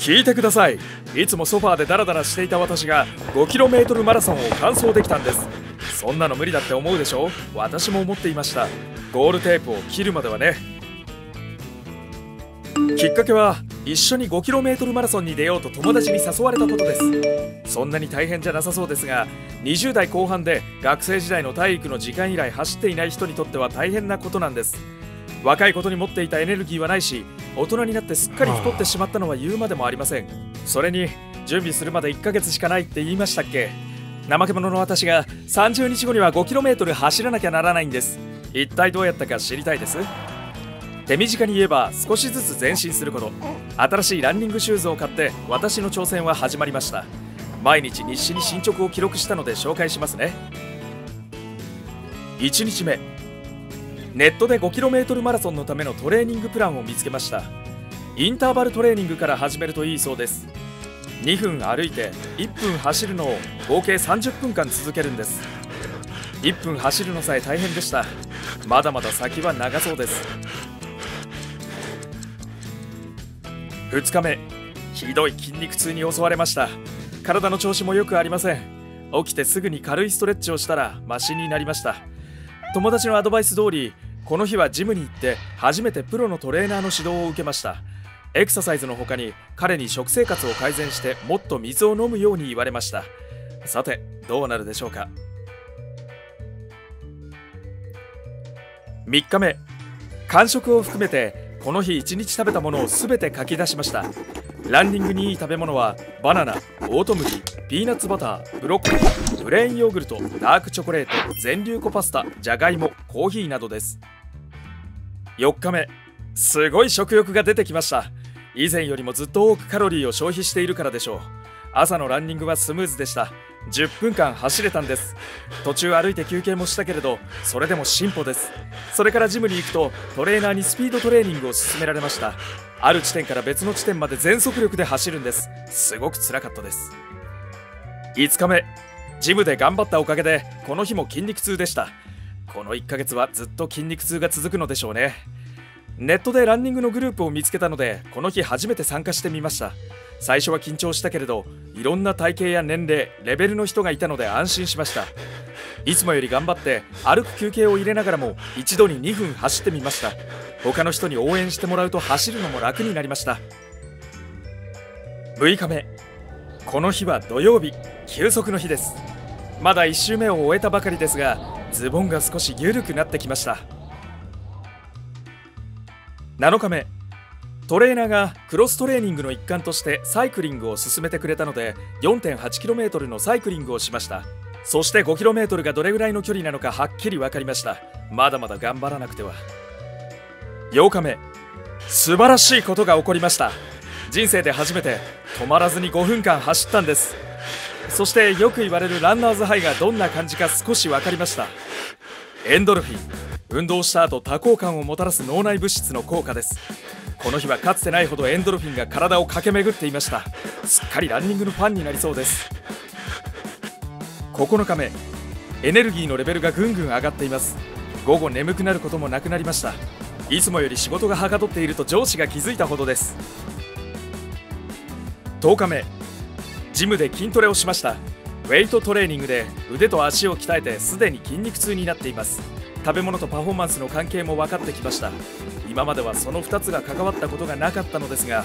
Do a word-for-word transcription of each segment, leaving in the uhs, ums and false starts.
聞いてください。いつもソファーでダラダラしていた私が ごキロメートル マラソンを完走できたんです。そんなの無理だって思うでしょ。私も思っていました。ゴールテープを切るまではね。きっかけは一緒に ごキロメートル マラソンに出ようと友達に誘われたことです。そんなに大変じゃなさそうですが、にじゅう代後半で学生時代の体育の時間以来走っていない人にとっては大変なことなんです。若いことに持っていたエネルギーはないし、大人になってすっかり太ってしまったのは言うまでもありません。それに準備するまでいっかげつしかないって言いましたっけ。怠け者の私がさんじゅうにちごには ごキロメートル 走らなきゃならないんです。一体どうやったか知りたいです。手短に言えば少しずつ前進すること。新しいランニングシューズを買って私の挑戦は始まりました。毎日日誌に進捗を記録したので紹介しますね。いちにちめ、ネットで ごキロメートル マラソンのためのトレーニングプランを見つけました。インターバルトレーニングから始めるといいそうです。にふん歩いていっぷん走るのを合計さんじゅっぷんかん続けるんです。いっぷん走るのさえ大変でした。まだまだ先は長そうです。ふつかめ、ひどい筋肉痛に襲われました。体の調子もよくありません。起きてすぐに軽いストレッチをしたらマシになりました。友達のアドバイス通り、この日はジムに行って初めてプロのトレーナーの指導を受けました。エクササイズの他に彼に食生活を改善してもっと水を飲むように言われました。さてどうなるでしょうか。みっかめ、間食を含めてこの日いちにち食べたものを全て書き出しました。ランニングにいい食べ物はバナナ、オート麦、ピーナッツバター、ブロッコリー、プレーンヨーグルト、ダークチョコレート、全粒粉パスタ、じゃがいも、コーヒーなどです。よっかめ、すごい食欲が出てきました。以前よりもずっと多くカロリーを消費しているからでしょう。朝のランニングはスムーズでした。じゅっぷんかん走れたんです。途中歩いて休憩もしたけれど、それでも進歩です。それからジムに行くとトレーナーにスピードトレーニングを勧められました。ある地点から別の地点まで全速力で走るんです。すごく辛かったです。いつかめ、ジムで頑張ったおかげでこの日も筋肉痛でした。このいっかげつはずっと筋肉痛が続くのでしょうね。ネットでランニングのグループを見つけたのでこの日初めて参加してみました。最初は緊張したけれど、いろんな体型や年齢、レベルの人がいたので安心しました。いつもより頑張って歩く休憩を入れながらも一度ににふん走ってみました。他の人に応援してもらうと走るのも楽になりました。むいかめ、この日は土曜日、休息の日です。まだいち周目を終えたばかりですが、ズボンが少し緩くなってきました。なのかめ、トレーナーがクロストレーニングの一環としてサイクリングを勧めてくれたので よんてんはちキロメートル のサイクリングをしました。そして ごキロメートル がどれぐらいの距離なのかはっきり分かりました。まだまだ頑張らなくては。ようかめ、素晴らしいことが起こりました。人生で初めて止まらずにごふんかん走ったんです。そしてよく言われるランナーズハイがどんな感じか少し分かりました。エンドルフィン、運動した後多幸感をもたらす脳内物質の効果です。この日はかつてないほどエンドルフィンが体を駆け巡っていました。すっかりランニングのファンになりそうです。ここのかめ、エネルギーのレベルがぐんぐん上がっています。午後眠くなることもなくなりました。いつもより仕事がはかどっていると上司が気づいたほどです。とおかめ、ジムで筋トレをしました。ウェイトトレーニングで腕と足を鍛えてすでに筋肉痛になっています。食べ物とパフォーマンスの関係も分かってきました。今まではそのふたつが関わったことがなかったのですが。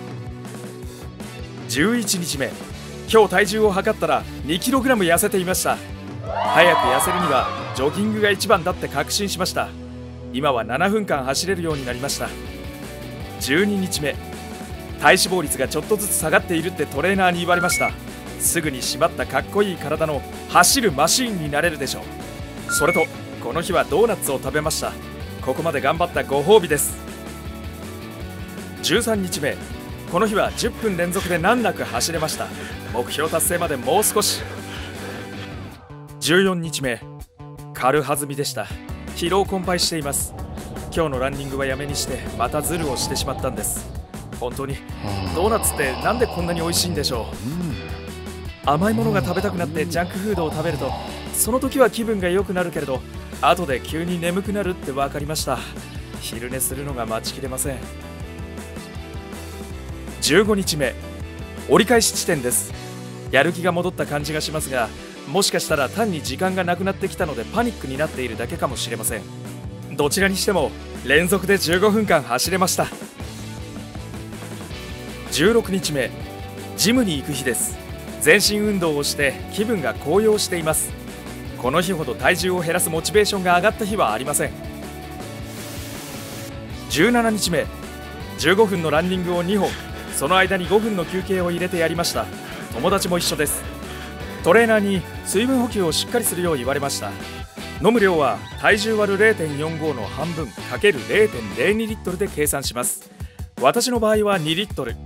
じゅういちにちめ、今日体重を測ったら にキログラム 痩せていました。早く痩せるにはジョギングが一番だって確信しました。今はななふんかん走れるようになりました。じゅうににちめ、体脂肪率がちょっとずつ下がっているってトレーナーに言われました。すぐに締まったかっこいい体の走るマシーンになれるでしょう。それとこの日はドーナツを食べました。ここまで頑張ったご褒美です。じゅうさんにちめ、この日はじゅっぷん連続で難なく走れました。目標達成までもう少し。じゅうよっかめ、軽はずみでした。疲労困憊しています。今日のランニングはやめにしてまたズルをしてしまったんです。本当にドーナツってなんでこんなに美味しいんでしょう。甘いものが食べたくなってジャンクフードを食べるとその時は気分が良くなるけれど、後で急に眠くなるって分かりました。昼寝するのが待ちきれません。じゅうごにちめ、 折り返し地点です。やる気が戻った感じがしますが、もしかしたら単に時間がなくなってきたのでパニックになっているだけかもしれません。どちらにしても連続でじゅうごふんかん走れました。じゅうろくにちめ、ジムに行く日です。全身運動をして気分が高揚しています。この日ほど体重を減らすモチベーションが上がった日はありません。じゅうしちにちめ、じゅうごふんのランニングをにほん、その間にごふんの休憩を入れてやりました。友達も一緒です。トレーナーに水分補給をしっかりするよう言われました。飲む量は体重割る れいてんよんご の半分 ×れいてんぜろに リットルで計算します。私の場合はにリットル。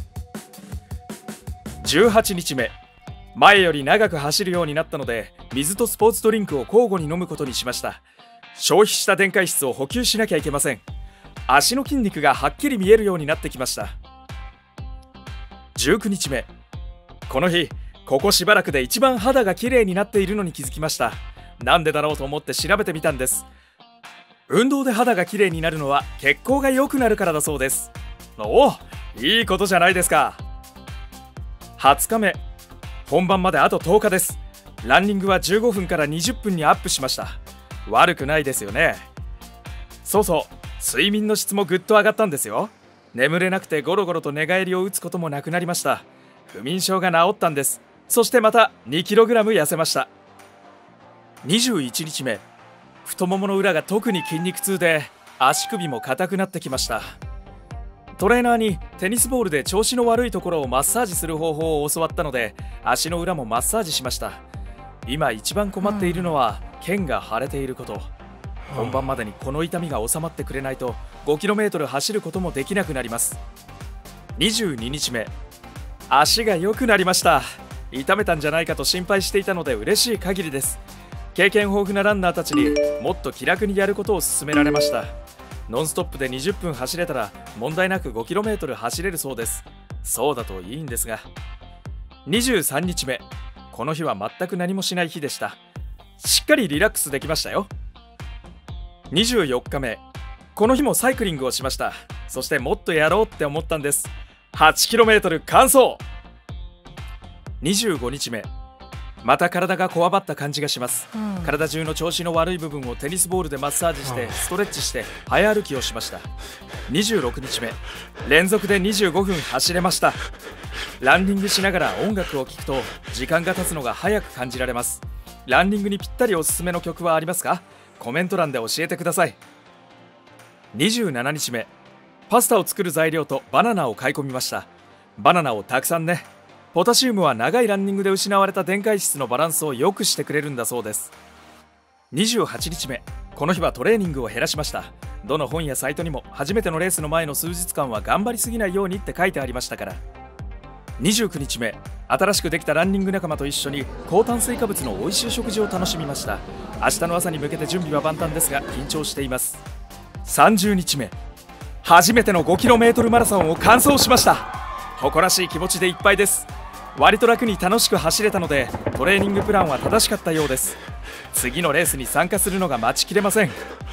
じゅうはちにちめ、前より長く走るようになったので水とスポーツドリンクを交互に飲むことにしました。消費した電解質を補給しなきゃいけません。足の筋肉がはっきり見えるようになってきました。じゅうくにちめ、この日ここしばらくで一番肌が綺麗になっているのに気づきました。なんでだろうと思って調べてみたんです。運動で肌が綺麗になるのは血行が良くなるからだそうです。おお、いいことじゃないですか。はつかめ、本番まであととおかです。ランニングはじゅうごふんからにじゅっぷんにアップしました。悪くないですよね。そうそう、睡眠の質もぐっと上がったんですよ。眠れなくてゴロゴロと寝返りを打つこともなくなりました。不眠症が治ったんです。そしてまた にキログラム 痩せました。にじゅういちにちめ、太ももの裏が特に筋肉痛で足首も硬くなってきました。トレーナーにテニスボールで調子の悪いところをマッサージする方法を教わったので足の裏もマッサージしました。今一番困っているのは腱が腫れていること。本番までにこの痛みが収まってくれないと ごキロメートル 走ることもできなくなります。にじゅうににちめ、足が良くなりました。痛めたんじゃないかと心配していたので嬉しい限りです。経験豊富なランナーたちにもっと気楽にやることを勧められました。ノンストップでにじゅっぷん走れたら問題なく ごキロメートル 走れるそうです。そうだといいんですが。にじゅうさんにちめ、この日は全く何もしない日でした。しっかりリラックスできましたよ。にじゅうよっかめ、この日もサイクリングをしました。そしてもっとやろうって思ったんです。はちキロメートル 完走。にじゅうごにちめ、また体がこわばった感じがします、うん、体中の調子の悪い部分をテニスボールでマッサージしてストレッチして早歩きをしました。にじゅうろくにちめ、連続でにじゅうごふん走れました。ランニングしながら音楽を聴くと時間が経つのが早く感じられます。ランニングにぴったりおすすめの曲はありますか？コメント欄で教えてください。にじゅうしちにちめ、パスタを作る材料とバナナを買い込みました。バナナをたくさんね。ポタシウムは長いランニングで失われた電解質のバランスを良くしてくれるんだそうです。にじゅうはちにちめ、この日はトレーニングを減らしました。どの本やサイトにも初めてのレースの前の数日間は頑張りすぎないようにって書いてありましたから。にじゅうくにちめ、新しくできたランニング仲間と一緒に高炭水化物の美味しい食事を楽しみました。明日の朝に向けて準備は万端ですが緊張しています。さんじゅうにちめ、初めての ごキロメートル マラソンを完走しました。誇らしい気持ちでいっぱいです。割と楽に楽しく走れたのでトレーニングプランは正しかったようです。次のレースに参加するのが待ちきれません。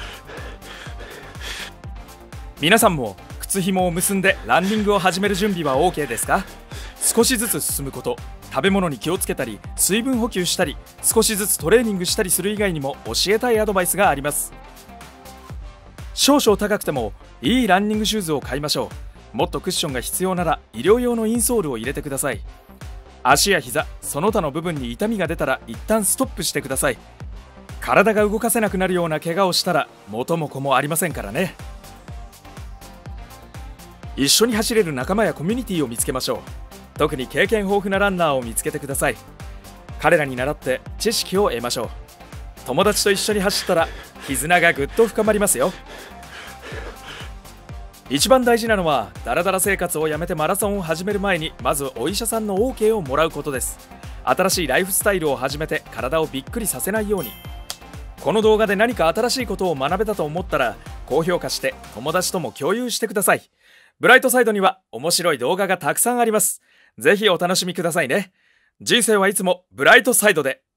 皆さんも靴紐を結んでランニングを始める準備は オーケー ですか？少しずつ進むこと、食べ物に気をつけたり水分補給したり少しずつトレーニングしたりする以外にも教えたいアドバイスがあります。少々高くてもいいランニングシューズを買いましょう。もっとクッションが必要なら医療用のインソールを入れてください。足や膝、その他の部分に痛みが出たら一旦ストップしてください。体が動かせなくなるような怪我をしたら元も子もありませんからね。一緒に走れる仲間やコミュニティを見つけましょう。特に経験豊富なランナーを見つけてください。彼らに倣って知識を得ましょう。友達と一緒に走ったら絆がぐっと深まりますよ。一番大事なのはダラダラ生活をやめてマラソンを始める前にまずお医者さんの オーケー をもらうことです。新しいライフスタイルを始めて体をびっくりさせないように。この動画で何か新しいことを学べたと思ったら高評価して友達とも共有してください。ブライトサイドには面白い動画がたくさんあります。ぜひお楽しみくださいね。人生はいつもブライトサイドで。